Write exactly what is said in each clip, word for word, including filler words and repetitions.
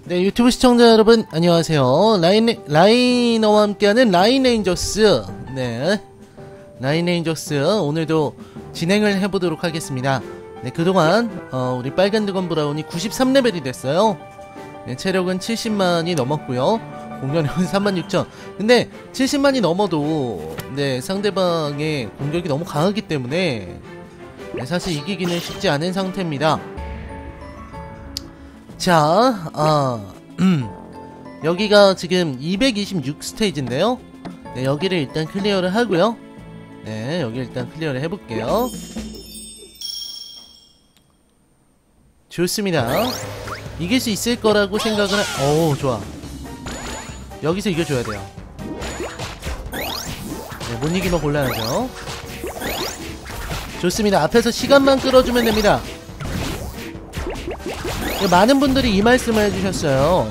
네, 유튜브 시청자 여러분 안녕하세요. 라인, 라이너와 함께하는 라인레인저스. 네, 라인레인저스 오늘도 진행을 해보도록 하겠습니다. 네, 그동안 어, 우리 빨간 드건 브라운이 구십삼 레벨이 됐어요. 네, 체력은 칠십만이 넘었고요. 공격력은 삼만 육천. 근데 칠십만이 넘어도 네, 상대방의 공격이 너무 강하기 때문에 네, 사실 이기기는 쉽지 않은 상태입니다. 자, 아, 음, 여기가 지금 이백이십육 스테이지인데요. 네, 여기를 일단 클리어를 하고요. 네, 여기 일단 클리어를 해볼게요. 좋습니다. 이길 수 있을 거라고 생각을 하... 어우, 좋아. 여기서 이겨줘야 돼요. 네, 못 이기면 곤란하죠. 좋습니다. 앞에서 시간만 끌어주면 됩니다. 많은 분들이 이 말씀을 해주셨어요.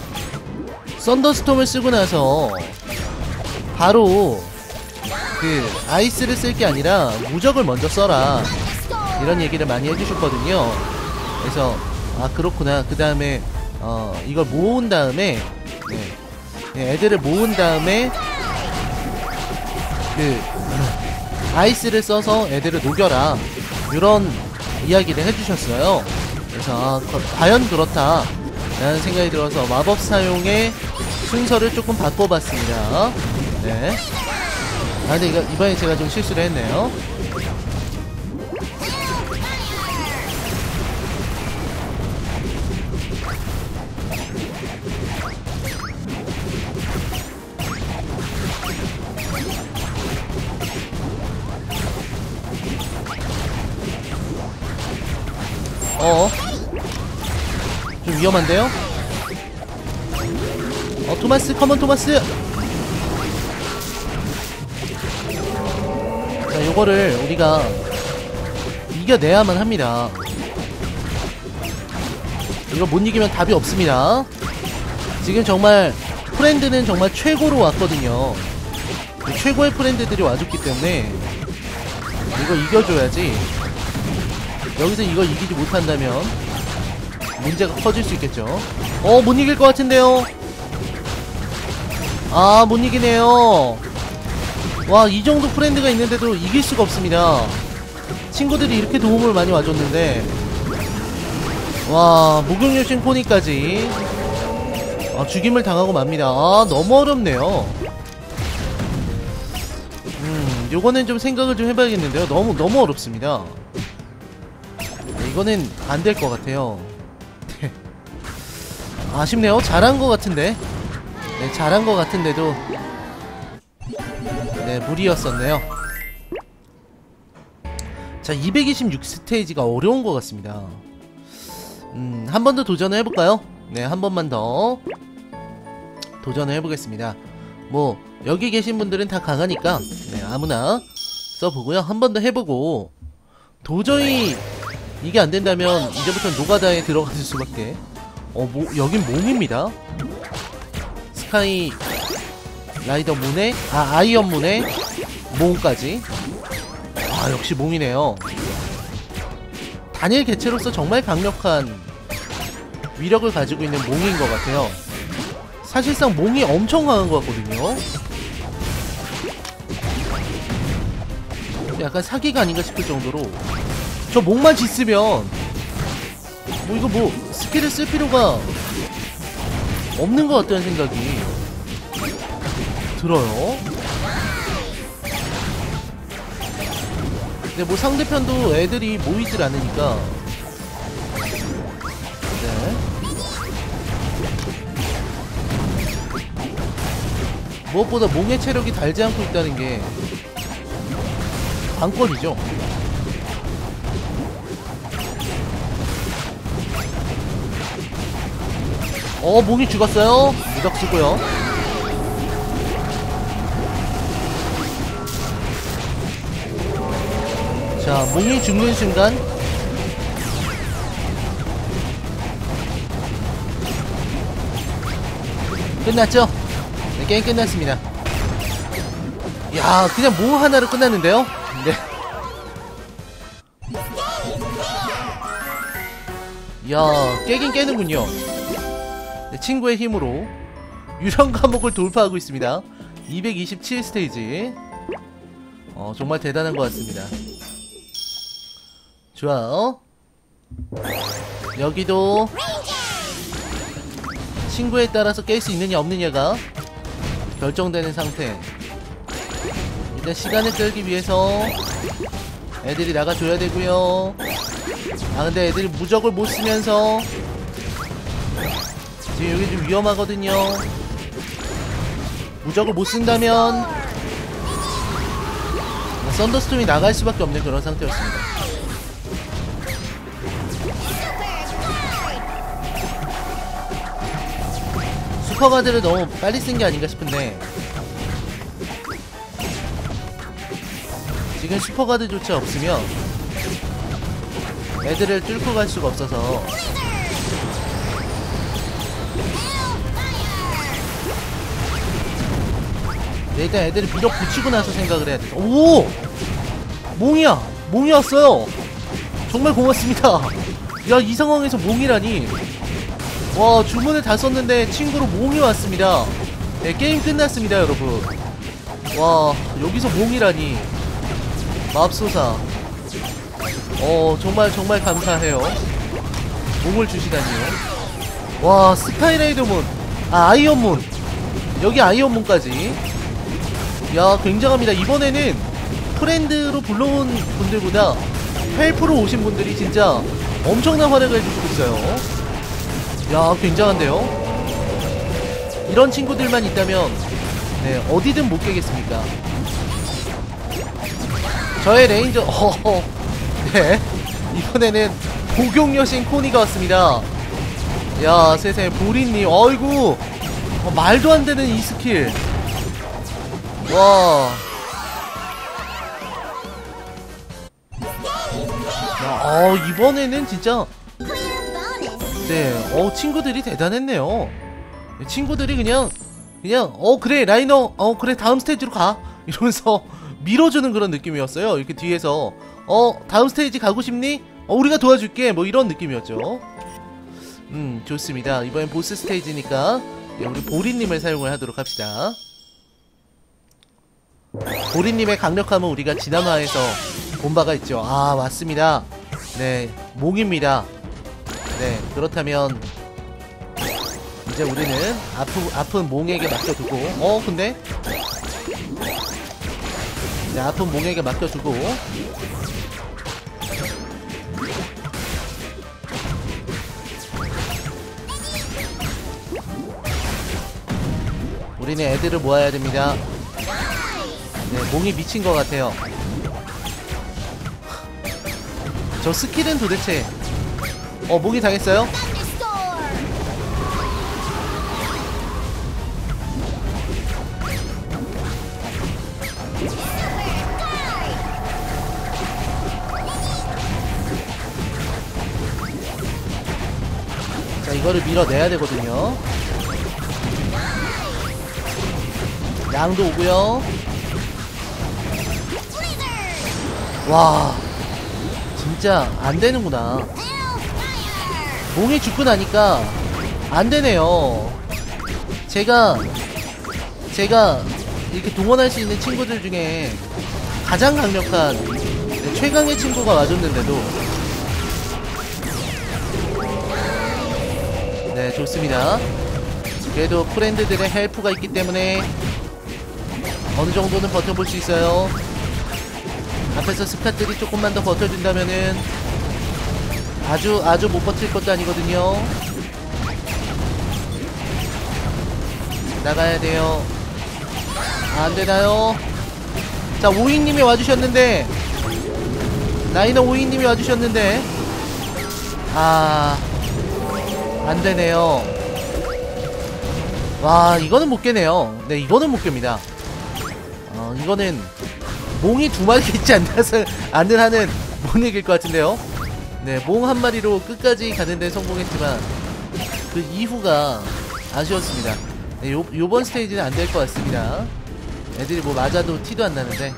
썬더스톰을 쓰고 나서 바로 그 아이스를 쓸 게 아니라 무적을 먼저 써라, 이런 얘기를 많이 해주셨거든요. 그래서 아 그렇구나. 그 다음에 어 이걸 모은 다음에 네, 네, 애들을 모은 다음에 그 아이스를 써서 애들을 녹여라, 이런 이야기를 해주셨어요. 그래서 아, 과연 그렇다 라는 생각이 들어서 마법 사용의 순서를 조금 바꿔봤습니다. 네. 아 근데 이거, 이번에 제가 좀 실수를 했네요. 어, 좀 위험한데요? 어, 토마스, 컴온 토마스! 자, 요거를 우리가 이겨내야만 합니다. 이거 못 이기면 답이 없습니다. 지금 정말 프렌드는 정말 최고로 왔거든요. 최고의 프렌드들이 와줬기 때문에 이거 이겨줘야지. 여기서 이걸 이기지 못한다면 문제가 커질 수 있겠죠. 어, 못 이길 것 같은데요. 아, 못 이기네요. 와, 이 정도 프렌드가 있는데도 이길 수가 없습니다. 친구들이 이렇게 도움을 많이 와줬는데. 와, 목욕요신 코니까지 아, 죽임을 당하고 맙니다. 아, 너무 어렵네요. 음, 요거는 좀 생각을 좀 해봐야겠는데요. 너무 너무 어렵습니다. 이거는 안 될 것 같아요. 아쉽네요. 잘한 것 같은데. 네, 잘한 것 같은데도 네, 무리였었네요. 자, 이백이십육 스테이지가 어려운 것 같습니다. 음, 한 번 더 도전을 해볼까요? 네, 한 번만 더 도전을 해보겠습니다. 뭐 여기 계신 분들은 다 강하니까 네, 아무나 써보고요. 한 번 더 해보고 도저히 이게 안된다면 이제부터는 노가다에 들어갈 수밖에. 어, 뭐, 여긴 몽입니다. 스카이 라이더 문에, 아, 아이언 문에 몽까지. 아, 역시 몽이네요. 단일 개체로서 정말 강력한 위력을 가지고 있는 몽인 것 같아요. 사실상 몽이 엄청 강한 것 같거든요. 약간 사기가 아닌가 싶을 정도로. 저 몽만 짓으면 뭐 이거 뭐 스킬을 쓸 필요가 없는 것 같다는 생각이 들어요. 근데 뭐 상대편도 애들이 모이질 않으니까. 네. 무엇보다 몽의 체력이 달지 않고 있다는 게 관건이죠. 어, 몽이 죽었어요. 무적 쓰고요. 자, 몽이 죽는 순간 끝났죠? 네, 게임 끝났습니다. 야, 그냥 몽 하나로 끝났는데요? 네. 야, 깨긴 깨는군요. 네, 친구의 힘으로 유령 감옥을 돌파하고 있습니다. 이백이십칠 스테이지. 어, 정말 대단한 것 같습니다. 좋아요. 여기도 친구에 따라서 깰 수 있느냐 없느냐가 결정되는 상태. 일단 시간을 끌기 위해서 애들이 나가줘야 되고요. 아 근데 애들이 무적을 못 쓰면서 지금 여기 좀 위험하거든요. 무적을 못 쓴다면 썬더스톰이 나갈 수밖에 없는 그런 상태였습니다. 슈퍼가드를 너무 빨리 쓴 게 아닌가 싶은데 지금 슈퍼가드조차 없으면 애들을 뚫고 갈 수가 없어서 네, 일단 애들을 밀어붙이고 나서 생각을 해야 돼. 오! 몽이야! 몽이 왔어요! 정말 고맙습니다. 야, 이 상황에서 몽이라니. 와, 주문을 다 썼는데 친구로 몽이 왔습니다. 네, 게임 끝났습니다, 여러분. 와, 여기서 몽이라니. 맙소사. 어, 정말 정말 감사해요. 몽을 주시다니요. 와, 스카이레이더문. 아, 아이언문. 여기 아이언문까지. 야, 굉장합니다. 이번에는 프렌드로 불러온 분들보다 헬프로 오신 분들이 진짜 엄청난 활약을 해주시고 있어요. 야, 굉장한데요? 이런 친구들만 있다면 네, 어디든 못 깨겠습니까? 저의 레인저 어허 네, 이번에는 복용여신 코니가 왔습니다. 야, 세상에 보리님. 어이구, 어, 말도 안 되는 이 스킬. 와. 야, 어, 이번에는 진짜 네, 어, 친구들이 대단했네요. 친구들이 그냥 그냥 어 그래 라이너 어 그래 다음 스테이지로 가 이러면서 밀어주는 그런 느낌이었어요. 이렇게 뒤에서 어 다음 스테이지 가고 싶니? 어 우리가 도와줄게 뭐 이런 느낌이었죠. 음, 좋습니다. 이번엔 보스 스테이지니까 네, 우리 보리님을 사용을 하도록 합시다. 보리님의 강력함은 우리가 지난화에서 본 바가 있죠. 아, 맞습니다. 네, 몽입니다. 네, 그렇다면 이제 우리는 아프, 아픈 몽에게 맡겨두고 어 근데 네, 아픈 몽에게 맡겨두고 우리는 애들을 모아야 됩니다. 네, 몽이 미친 것 같아요. 저 스킬은 도대체 어, 몽이 당했어요? 자, 이거를 밀어내야 되거든요. 양도 오고요. 와, 진짜 안되는구나. 몽이 죽고 나니까 안되네요. 제가 제가 이렇게 동원할 수 있는 친구들 중에 가장 강력한 네, 최강의 친구가 와줬는데도 네, 좋습니다. 그래도 프렌드들의 헬프가 있기 때문에 어느 정도는 버텨볼 수 있어요. 앞에서 스카들이 조금만 더 버텨준다면은 아주 아주 못 버틸 것도 아니거든요. 나가야 돼요. 아, 안되나요? 자, 오이님이 와주셨는데 라이너 오이님이 와주셨는데 아, 안되네요. 와, 이거는 못 깨네요. 네, 이거는 못 깹니다. 어, 이거는 몽이 두 마리 있지 않나서 않는 한은 못 이길 것 같은데요. 네, 몽 한 마리로 끝까지 가는데 성공했지만 그 이후가 아쉬웠습니다. 네, 요, 요번 스테이지는 안 될 것 같습니다. 애들이 뭐 맞아도 티도 안 나는데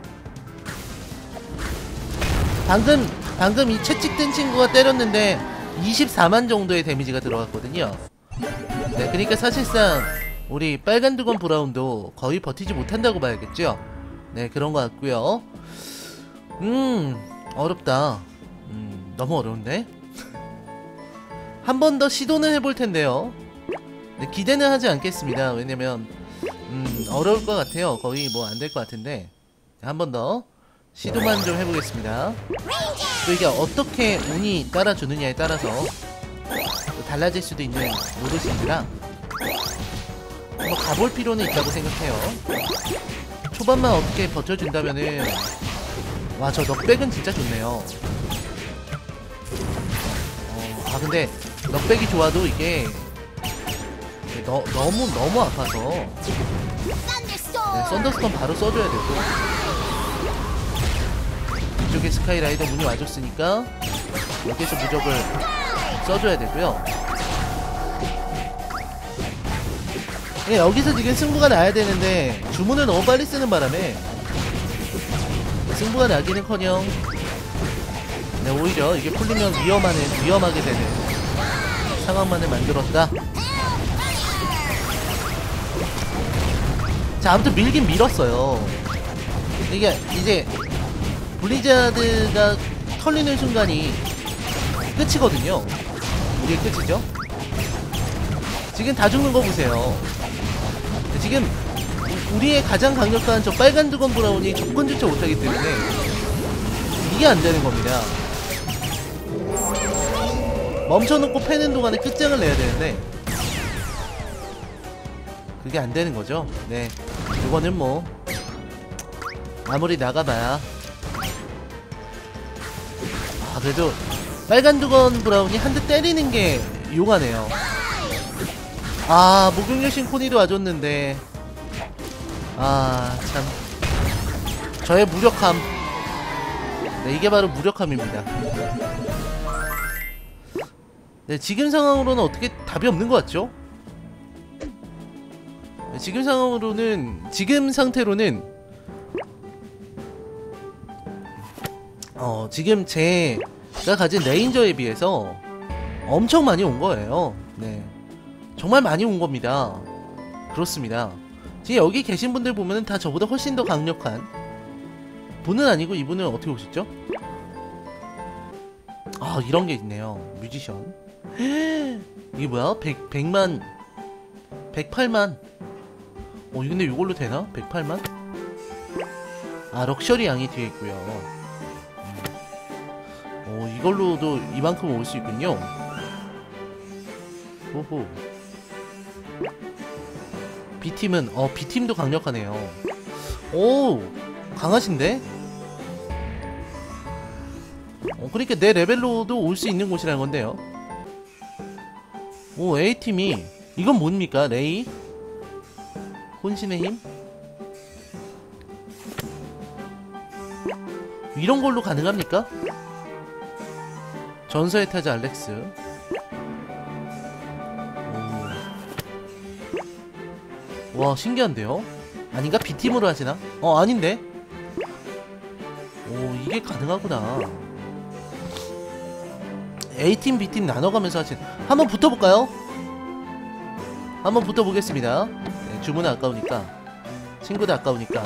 방금 방금 이 채찍 든 친구가 때렸는데 이십사만 정도의 데미지가 들어갔거든요. 네, 그러니까 사실상 우리 빨간 두건 브라운도 거의 버티지 못한다고 봐야겠죠? 네, 그런 것 같고요. 음, 어렵다. 음, 너무 어려운데? 한 번 더 시도는 해볼 텐데요. 네, 기대는 하지 않겠습니다. 왜냐면 음, 어려울 것 같아요. 거의 뭐 안 될 것 같은데 한 번 더 시도만 좀 해보겠습니다. 또 이게 어떻게 운이 따라주느냐에 따라서 또 달라질 수도 있는 노릇인지라 한번 가볼 필요는 있다고 생각해요. 초반만 어떻게 버텨준다면은 와, 저 넉백은 진짜 좋네요. 어, 아 근데 넉백이 좋아도 이게 너, 너무 너무 아파서 네, 썬더스톰 바로 써줘야 되고 이쪽에 스카이라이더 문이 와줬으니까 여기서 무적을 써줘야 되고요. 네, 여기서 지금 승부가 나야 되는데 주문을 너무 빨리 쓰는 바람에 승부가 나기는커녕 네, 오히려 이게 풀리면 위험하는 위험하게 되는 상황만을 만들었다. 자, 아무튼 밀긴 밀었어요. 이게 이제 블리자드가 털리는 순간이 끝이거든요. 우리의 끝이죠. 지금 다 죽는 거 보세요. 지금 우리의 가장 강력한 저 빨간 두건 브라운이 접근조차 못하기 때문에 이게 안 되는 겁니다. 멈춰놓고 패는 동안에 끝장을 내야 되는데 그게 안 되는 거죠. 네, 이거는 뭐 아무리 나가봐야 아 그래도 빨간 두건 브라운이 한 대 때리는 게 용하네요. 아, 목욕여신 코니도 와줬는데 아 참 저의 무력함. 네, 이게 바로 무력함입니다. 네, 지금 상황으로는 어떻게 답이 없는 것 같죠? 네, 지금 상황으로는 지금 상태로는 어 지금 제가 가진 레인저에 비해서 엄청 많이 온 거예요. 네, 정말 많이 온 겁니다. 그렇습니다. 지금 여기 계신 분들 보면은 다 저보다 훨씬 더 강력한 분은 아니고 이분은 어떻게 오셨죠? 아, 이런 게 있네요. 뮤지션. 이게 뭐야? 백, 백만 백팔만. 어, 근데 이걸로 되나? 백팔만? 아, 럭셔리 양이 뒤에 있고요. 음. 어, 이걸로도 이만큼 올 수 있군요. 오호. B팀은 어 B팀도 강력하네요. 오, 강하신데? 어, 그러니까 내 레벨로도 올 수 있는 곳이라는 건데요. 오, A팀이 이건 뭡니까? 레이? 혼신의 힘? 이런 걸로 가능합니까? 전설의 타자 알렉스. 오. 와, 신기한데요? 아닌가? B팀으로 하시나? 어, 아닌데? 오, 이게 가능하구나. A팀, B팀 나눠가면서 하신. 한번 붙어볼까요? 한번 붙어보겠습니다. 네, 주문은 아까우니까. 친구도 아까우니까.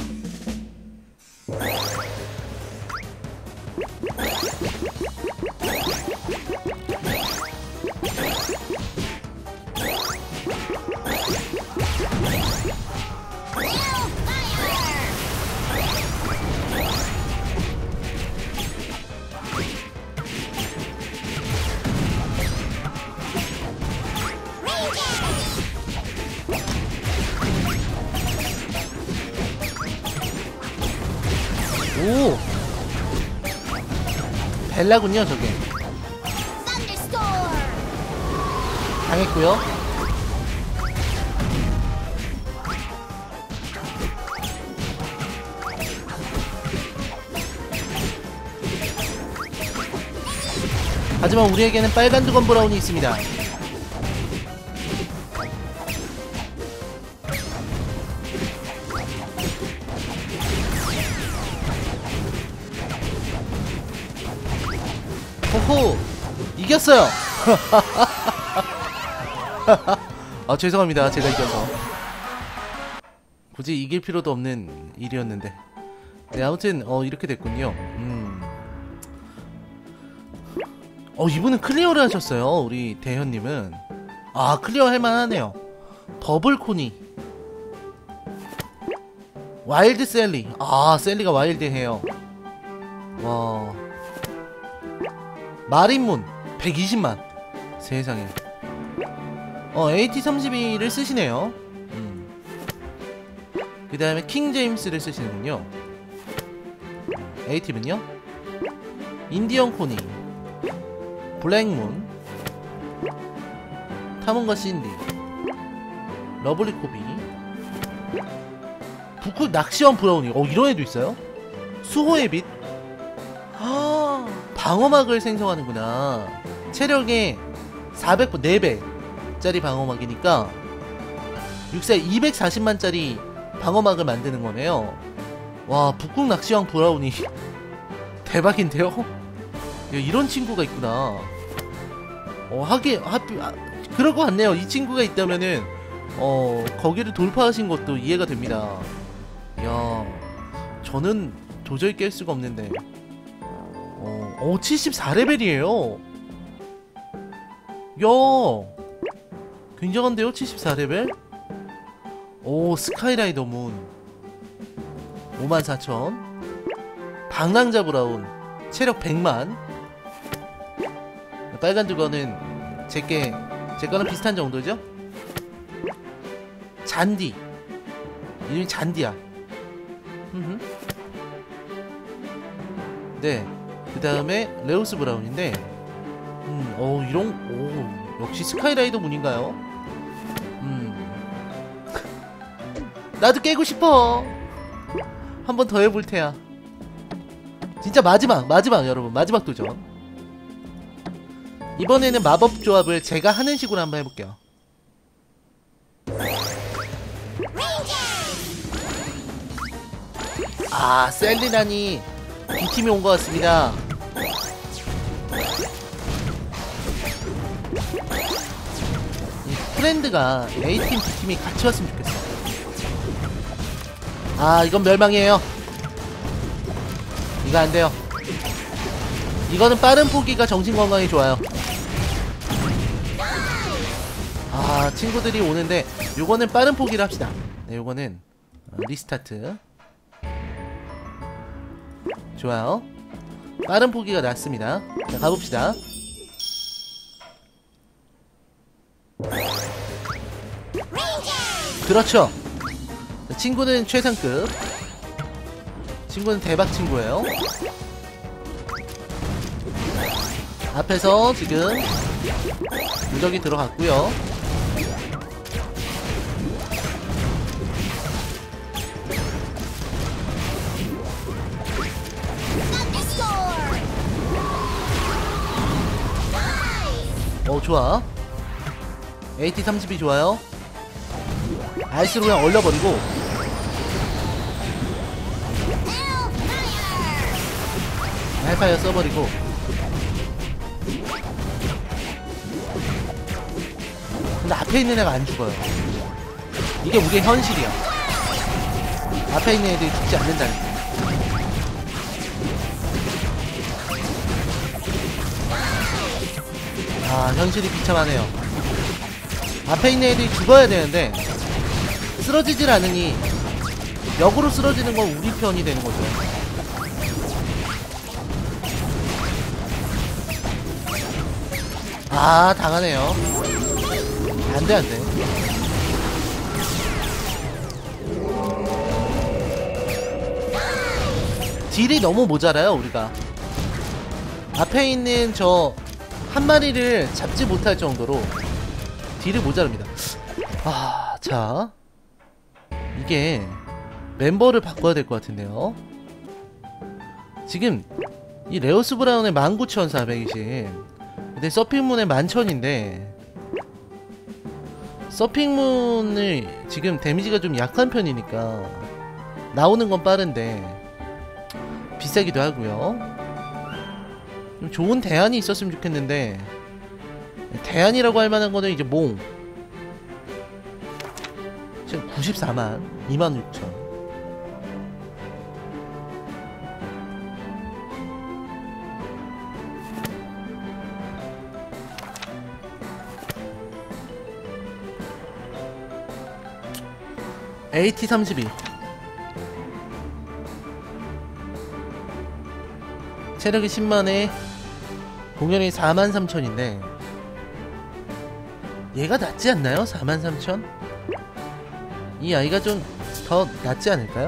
오! 벨라군요, 저게. 당했고요. 하지만 우리에게는 빨간 두건 브라운이 있습니다. 호호! 이겼어요! 아 죄송합니다. 제가 이겨서. 굳이 이길 필요도 없는 일이었는데. 네 아무튼 어 이렇게 됐군요. 음. 어 이분은 클리어를 하셨어요. 우리 대현님은. 아 클리어 할만하네요. 더블코니 와일드 셀리. 아 셀리가 와일드해요. 와 마린문 백이십만. 세상에. 어 에이티 삼십이를 쓰시네요. 음. 그 다음에 킹제임스를 쓰시는군요. 에이티는요 인디언 코니 블랙문 탐험가 신디 러블리 코비 북극 낚시원 브라우니. 어 이런 애도 있어요? 수호의 빛. 아 방어막을 생성하는구나. 체력의 사백 번 네 배짜리 방어막이니까 육사에 이백사십만짜리 방어막을 만드는 거네요. 와 북극 낚시왕 브라우니 대박인데요? 야, 이런 친구가 있구나. 어 하긴 하, 아, 그럴 것 같네요. 이 친구가 있다면은 어 거기를 돌파하신 것도 이해가 됩니다. 야 저는 도저히 깰 수가 없는데. 어, 어 칠십사 레벨이에요. 야 굉장한데요? 칠십사 레벨? 오 스카이라이더 문 오만 사천. 방랑자 브라운 체력 백만. 빨간 두거는 제게 제거는 비슷한 정도죠? 잔디 이름이 잔디야. 네, 그 다음에 레오스 브라운인데, 음, 어 이런, 오 역시 스카이라이더 문인가요? 음, 나도 깨고 싶어. 한 번 더 해볼 테야. 진짜 마지막, 마지막 여러분, 마지막 도전. 이번에는 마법 조합을 제가 하는 식으로 한번 해볼게요. 아, 셀리나니 B팀이 온 것 같습니다. 이 프렌드가 A팀, B팀이 같이 왔으면 좋겠어. 아, 이건 멸망이에요. 이거 안 돼요. 이거는 빠른 포기가 정신건강에 좋아요. 아, 친구들이 오는데 요거는 빠른 포기를 합시다. 네, 요거는 리스타트. 좋아요. 빠른 포기가 낫습니다. 자, 가봅시다. 그렇죠. 친구는 최상급. 친구는 대박 친구예요. 앞에서 지금 무적이 들어갔고요. 어 좋아. 에이티 삼십이 좋아요. 아이스로 그냥 얼려버리고. 헬파이어 써버리고. 근데 앞에 있는 애가 안 죽어요. 이게 우리의 현실이야. 앞에 있는 애들이 죽지 않는다는 거. 아, 현실이 비참하네요. 앞에 있는 애들이 죽어야 되는데 쓰러지질 않으니 역으로 쓰러지는 건 우리 편이 되는 거죠. 아, 당하네요. 안돼 안돼. 딜이 너무 모자라요 우리가. 앞에 있는 저 한 마리를 잡지 못할 정도로 딜이 모자랍니다. 아, 자 이게 멤버를 바꿔야 될 것 같은데요. 지금 이 레오스 브라운의 만 구천사백이십, 근데 서핑문의 만천인데 서핑문을 지금 데미지가 좀 약한 편이니까 나오는 건 빠른데 비싸기도 하고요. 좀 좋은 대안이 있었으면 좋겠는데, 대안이라고 할 만한 거는 이제 몽 지금 구십사만 이만 육천. 에이티 삼십이. 체력이 십만에 공연이 사만 삼천인데 얘가 낫지 않나요? 사만 삼천? 이 아이가 좀 더 낫지 않을까요?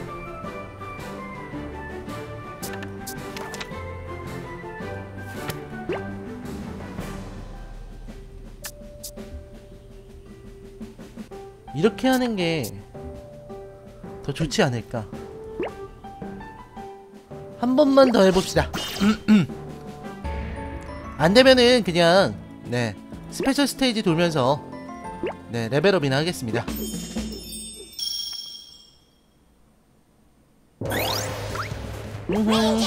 이렇게 하는 게 더 좋지 않을까. 한 번만 더 해봅시다. 안되면은 그냥 네 스페셜 스테이지 돌면서 네 레벨업이나 하겠습니다. 음흠.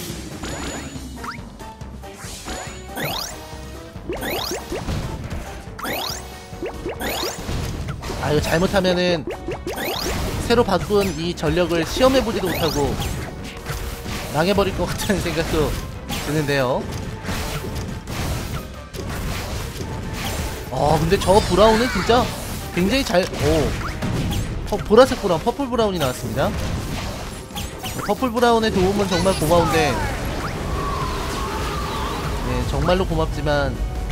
아 이거 잘못하면은 새로 바꾼 이 전력을 시험해보지도 못하고 망해버릴 것 같다는 생각도 드는데요. 아 근데 저 브라운은 진짜 굉장히 잘.. 오 어, 보라색 브라운, 퍼플 브라운이 나왔습니다. 퍼플 브라운의 도움은 정말 고마운데 네 정말로 고맙지만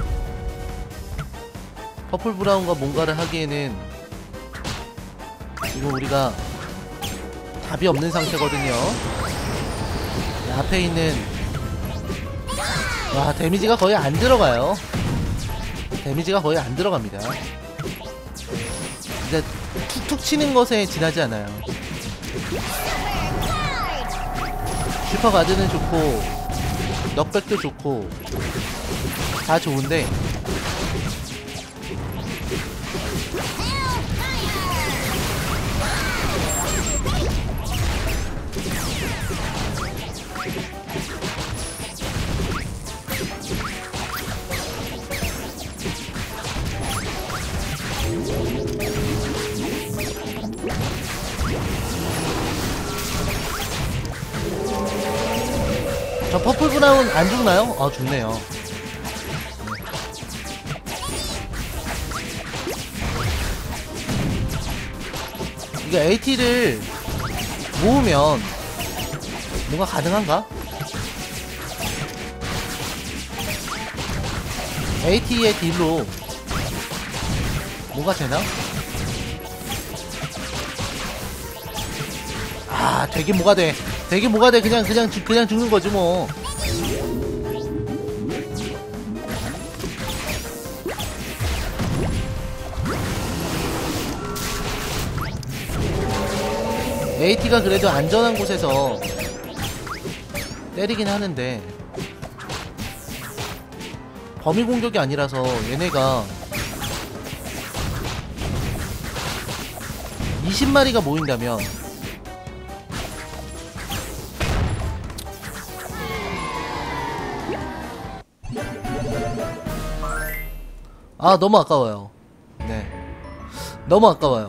퍼플 브라운과 뭔가를 하기에는 지금 우리가 답이 없는 상태거든요. 네, 앞에 있는 와 데미지가 거의 안 들어가요. 데미지가 거의 안 들어갑니다. 진짜 툭툭 치는 것에 지나지 않아요. 슈퍼 가드는 좋고 넉백도 좋고 다 좋은데 저 퍼플 브라운 안 죽나요? 아 죽네요. 이거 에이티를 모으면 뭔가 가능한가? 에이티의 딜로 뭐가 되나? 아 되긴 뭐가 돼. 되긴 뭐가 돼. 그냥 그냥 죽- 그냥 죽는 거지 뭐. 에이티가 그래도 안전한 곳에서 때리긴 하는데 범위 공격이 아니라서 얘네가 이십 마리가 모인다면 아 너무 아까워요. 네 너무 아까워요.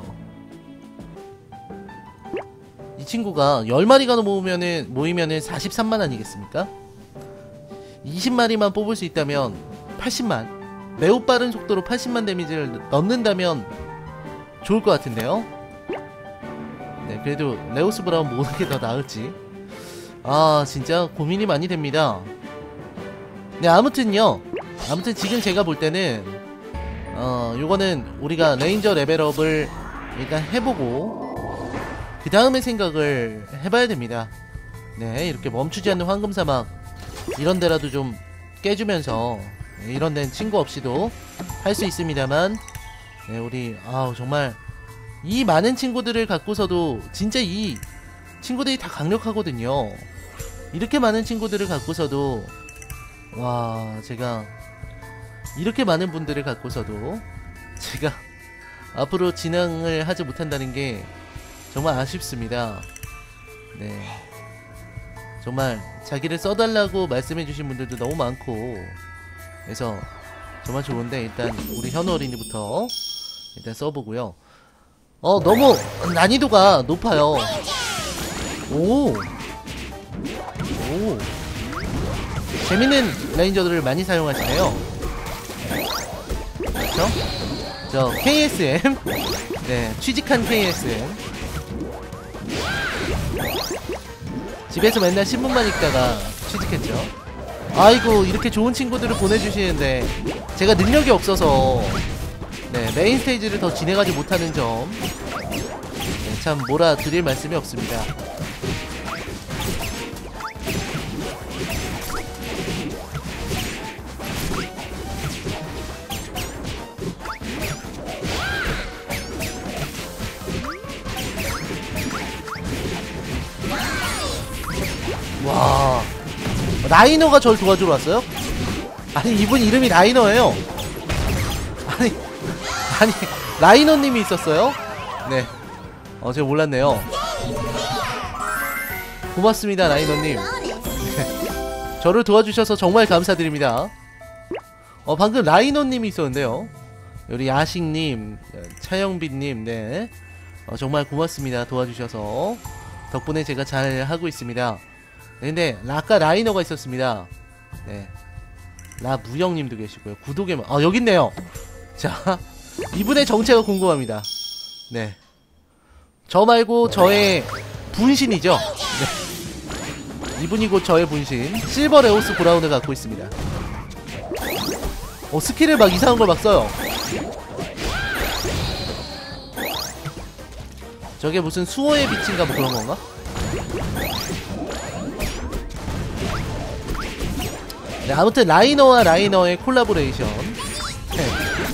이 친구가 열 마리가 모으면은, 모이면은 사십삼만 아니겠습니까? 이십 마리만 뽑을 수 있다면 팔십만, 매우 빠른 속도로 팔십만 데미지를 넣는다면 좋을 것 같은데요. 네 그래도 레오스 브라운 모으는 게 더 나을지 아 진짜 고민이 많이 됩니다. 네 아무튼요 아무튼 지금 제가 볼 때는 어 요거는 우리가 레인저 레벨업을 일단 해보고 그 다음에 생각을 해봐야 됩니다. 네 이렇게 멈추지 않는 황금사막 이런 데라도 좀 깨주면서 네, 이런 데는 친구 없이도 할 수 있습니다만 네 우리 아우 정말 이 많은 친구들을 갖고서도 진짜 이 친구들이 다 강력하거든요. 이렇게 많은 친구들을 갖고서도 와 제가 이렇게 많은 분들을 갖고서도 제가 앞으로 진행을 하지 못한다는 게 정말 아쉽습니다. 네 정말 자기를 써달라고 말씀해주신 분들도 너무 많고 그래서 정말 좋은데 일단 우리 현우 어린이부터 일단 써보고요. 어 너무 난이도가 높아요. 오. 오. 재밌는 레인저들을 많이 사용하시네요. 그렇죠? 저 케이에스엠. 네, 취직한 케이에스엠. 집에서 맨날 신문만 읽다가 취직했죠. 아이고, 이렇게 좋은 친구들을 보내주시는데 제가 능력이 없어서 네, 메인 스테이지를 더 진행하지 못하는 점, 네, 참 뭐라 드릴 말씀이 없습니다. 와, 라이너가 절 도와주러 왔어요? 아니, 이분 이름이 라이너예요. 아니, 아니, 라이너님이 있었어요? 네. 어, 제가 몰랐네요. 고맙습니다, 라이너님. 네. 저를 도와주셔서 정말 감사드립니다. 어, 방금 라이너님이 있었는데요. 우리 야식님, 차영빈님, 네. 어, 정말 고맙습니다. 도와주셔서. 덕분에 제가 잘 하고 있습니다. 네, 근데 아까 라이너가 있었습니다. 네, 라무영님도 계시고요. 구독에만 아 여기 있네요. 자, 이분의 정체가 궁금합니다. 네, 저 말고 저의 분신이죠. 네, 이분이 곧 저의 분신 실버 레오스 브라운을 갖고 있습니다. 어, 스킬을 막 이상한 걸 막 써요. 저게 무슨 수호의 빛인가 뭐 그런 건가? 네, 아무튼 라이너와 라이너의 콜라보레이션. 네.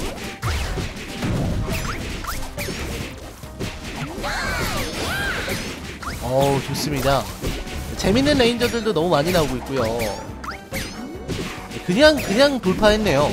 어우, 좋습니다. 재밌는 레인저들도 너무 많이 나오고 있고요. 그냥 그냥 돌파했네요.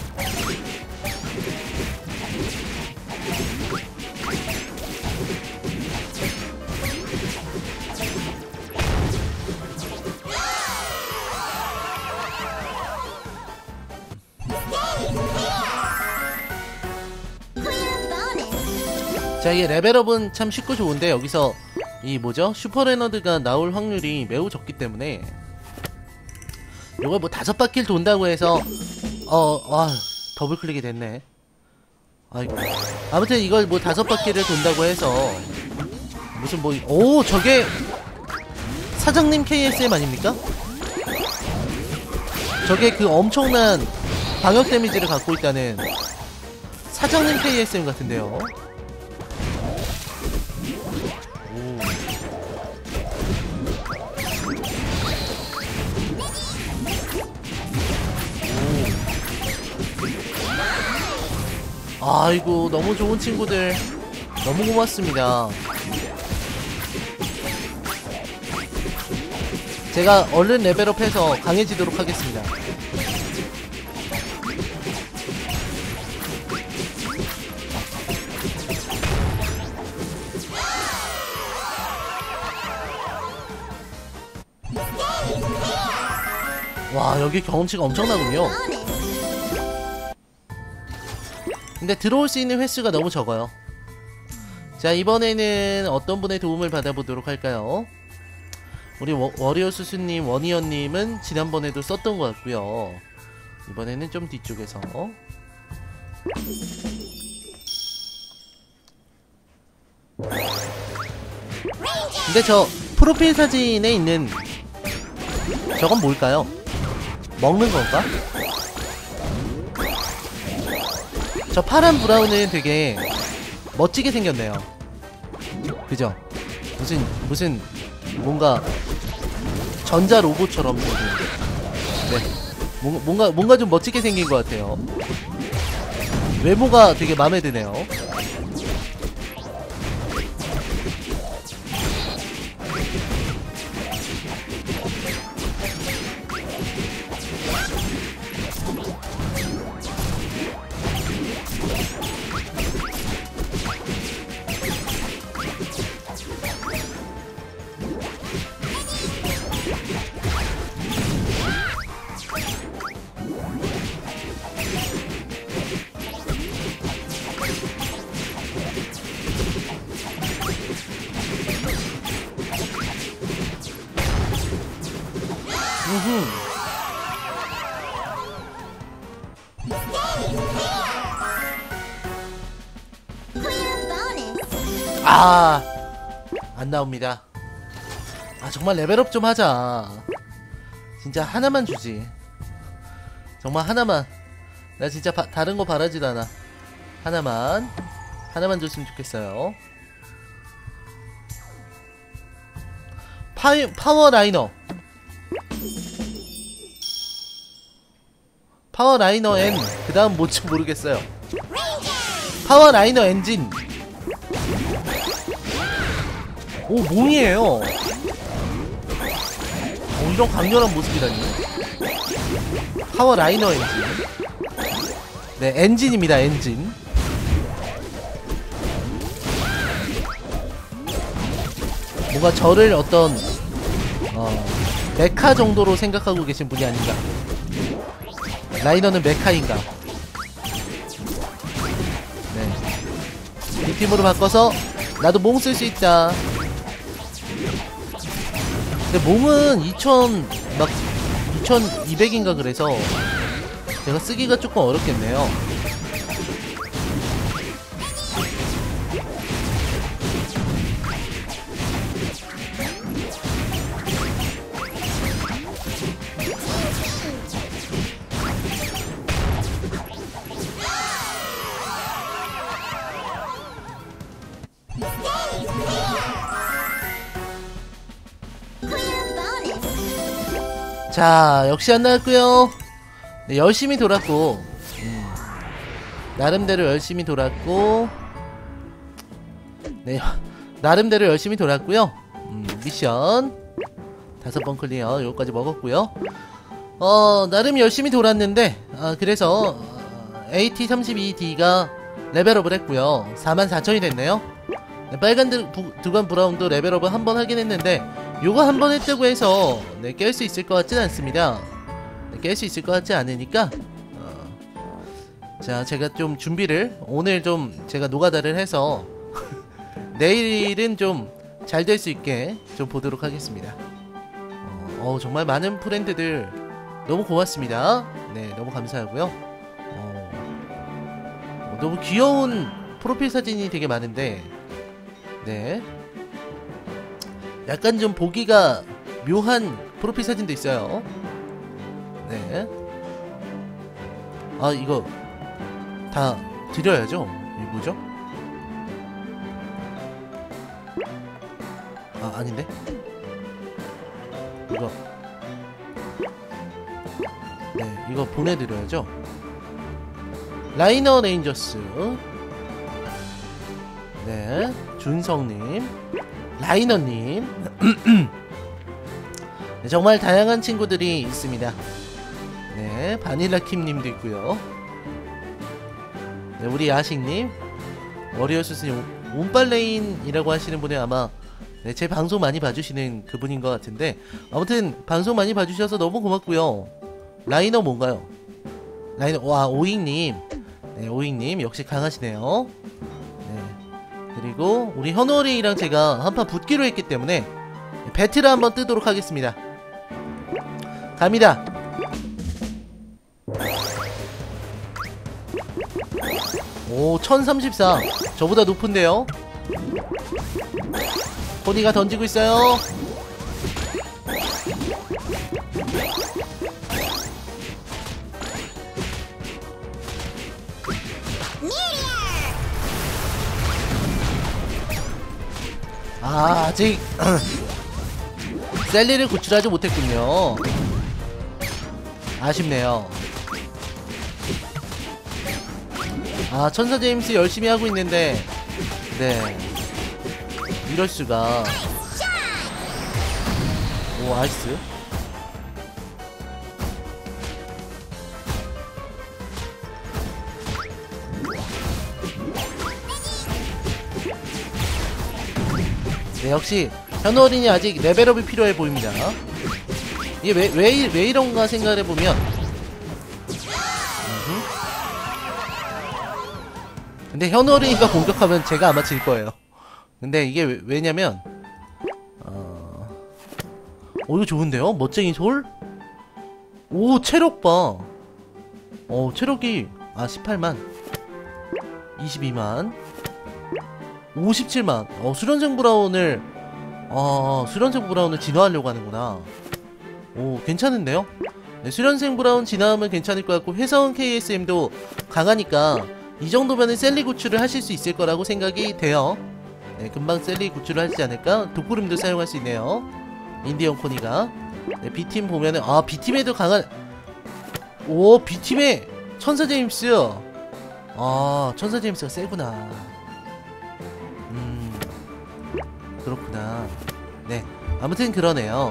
자, 이게 레벨업은 참 쉽고 좋은데 여기서 이 뭐죠? 슈퍼레너드가 나올 확률이 매우 적기 때문에 요걸 뭐 다섯 바퀴를 돈다고 해서 어, 아, 더블클릭이 됐네. 아이고. 아무튼 이걸 뭐 다섯 바퀴를 돈다고 해서 무슨 뭐, 오, 저게 사장님 케이에스엠 아닙니까? 저게 그 엄청난 방역 데미지를 갖고 있다는 사장님 케이에스엠 같은데요. 아이고, 너무 좋은 친구들 너무 고맙습니다. 제가 얼른 레벨업해서 강해지도록 하겠습니다. 와, 여기 경험치가 엄청나군요. 근데 들어올 수 있는 횟수가 너무 적어요. 자, 이번에는 어떤 분의 도움을 받아보도록 할까요? 우리 워, 워리어 수수님, 원희연님은 지난번에도 썼던 것 같고요. 이번에는 좀 뒤쪽에서. 근데 저 프로필 사진에 있는 저건 뭘까요? 먹는 건가? 저 파란 브라운은 되게 멋지게 생겼네요. 그죠? 무슨 무슨 뭔가 전자 로봇처럼 생긴. 네, 뭔가 뭔가 뭔가 좀 멋지게 생긴 것 같아요. 외모가 되게 마음에 드네요. 아, 안 나옵니다. 아, 정말 레벨업 좀 하자. 진짜 하나만 주지. 정말 하나만. 나 진짜 바, 다른 거 바라지도 않아. 하나만. 하나만 줬으면 좋겠어요. 파이, 파워 라이너. 파워 라이너 N. 그 다음 뭔지 모르겠어요. 파워 라이너 엔진. 오, 몽이에요. 오, 이런 강렬한 모습이라니. 파워 라이너 엔진. 네, 엔진입니다, 엔진. 뭔가 저를 어떤 어, 메카 정도로 생각하고 계신 분이 아닌가. 라이너는 메카인가. 네, 이 팀으로 바꿔서 나도 몽 쓸 수 있다. 근데 몽은 이천 막 이천이백인가 그래서 제가 쓰기가 조금 어렵겠네요. 자, 역시 안 나왔고요. 네, 열심히 돌았고, 음, 나름대로 열심히 돌았고, 네, 나름대로 열심히 돌았고요. 음, 미션 다섯 번 클리어, 요거까지 먹었고요. 어, 나름 열심히 돌았는데, 아, 그래서 어, 에이티 삼십이 디가 레벨업을 했고요. 사만 사천이 됐네요. 네, 빨간 드, 부, 두간 브라운도 레벨업을 한 번 하긴 했는데, 요거 한 번 했다고 해서 네, 깰 수 있을 것 같진 않습니다. 네, 깰 수 있을 것 같지 않으니까 어, 자, 제가 좀 준비를 오늘 좀 제가 노가다를 해서 내일은 좀 잘 될 수 있게 좀 보도록 하겠습니다. 어, 어, 정말 많은 프렌드들 너무 고맙습니다. 네, 너무 감사하고요. 어, 어, 너무 귀여운 프로필 사진이 되게 많은데, 네, 약간 좀 보기가 묘한 프로필 사진도 있어요. 네. 아, 이거 다 드려야죠. 이게 뭐죠? 아, 아닌데? 이거 네, 이거 보내드려야죠. 라이너 레인저스. 네, 준성님, 라이너님. 네, 정말 다양한 친구들이 있습니다. 네, 바닐라킴님도 있고요. 네, 우리 야식님, 워리어스님, 운빨레인이라고 하시는 분이 아마 네, 제 방송 많이 봐주시는 그분인 것 같은데, 아무튼 방송 많이 봐주셔서 너무 고맙고요. 라이너 뭔가요? 라이너, 와, 오잉님. 네, 오잉님 역시 강하시네요. 네, 그리고 우리 현월이랑 제가 한판 붙기로 했기 때문에 배틀을 한번 뜨도록 하겠습니다. 갑니다. 오, 천삼십사. 저보다 높은데요. 코디가 던지고 있어요. 아, 아직 셀리를 구출하지 못했군요. 아쉽네요. 아, 천사 제임스 열심히 하고 있는데, 네, 이럴수가. 오, 아이스. 네, 역시 현우어린이 아직 레벨업이 필요해 보입니다. 이게 왜, 왜, 왜 이런가 생각해보면, 근데 현우어린이가 공격하면 제가 아마 질 거예요. 근데 이게 왜, 왜냐면 어... 오, 이거 좋은데요? 멋쟁이 솔? 오, 체력 봐. 어, 체력이 아 십팔만, 이십이만. 오십칠만. 어, 수련생 브라운을 어, 수련생 브라운을 진화하려고 하는구나. 오, 괜찮은데요? 네, 수련생 브라운 진화하면 괜찮을 것 같고, 회사원 케이에스엠도 강하니까 이 정도면은 셀리 구출을 하실 수 있을 거라고 생각이 돼요. 네, 금방 셀리 구출을 하지 않을까? 독구름도 사용할 수 있네요. 인디언 코니가. 네, B팀 보면은, 아, B팀에도 강한, 오, B팀에 천사 제임스. 아, 천사 제임스가 세구나. 음, 그렇구나. 네, 아무튼 그러네요.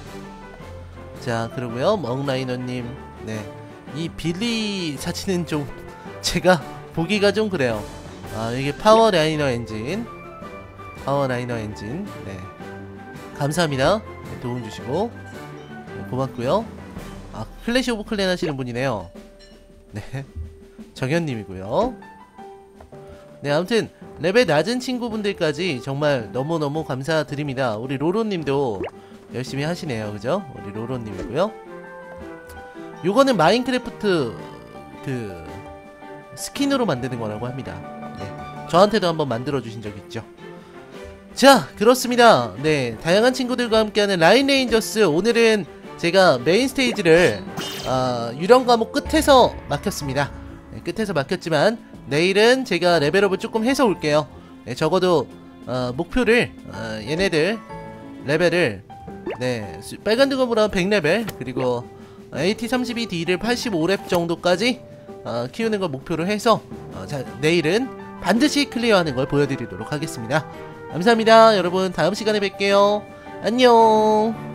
자, 그러고요, 멍라이너님. 네, 이 빌리 사진은 좀 제가 보기가 좀 그래요. 아, 이게 파워 라이너 엔진. 파워 라이너 엔진. 네, 감사합니다. 네, 도움 주시고. 네, 고맙고요. 아, 클래시 오브 클랜 하시는 분이네요. 네, 정현님이고요. 네, 아무튼 레벨 낮은 친구분들까지 정말 너무너무 감사드립니다. 우리 로로님도 열심히 하시네요, 그죠? 우리 로로님이고요. 요거는 마인크래프트 그 스킨으로 만드는 거라고 합니다. 네, 저한테도 한번 만들어 주신 적 있죠. 자, 그렇습니다. 네, 다양한 친구들과 함께하는 라인 레인저스. 오늘은 제가 메인 스테이지를 어, 유령 과목 끝에서 막혔습니다. 네, 끝에서 막혔지만 내일은 제가 레벨업을 조금 해서 올게요. 네, 적어도 어, 목표를 어, 얘네들 레벨을, 네, 빨간 드검으로 백 레벨, 그리고 에이티 삼십이 디를 팔십오 렙 정도까지 어, 키우는 걸 목표로 해서 어, 자, 내일은 반드시 클리어하는 걸 보여드리도록 하겠습니다. 감사합니다. 여러분, 다음 시간에 뵐게요. 안녕.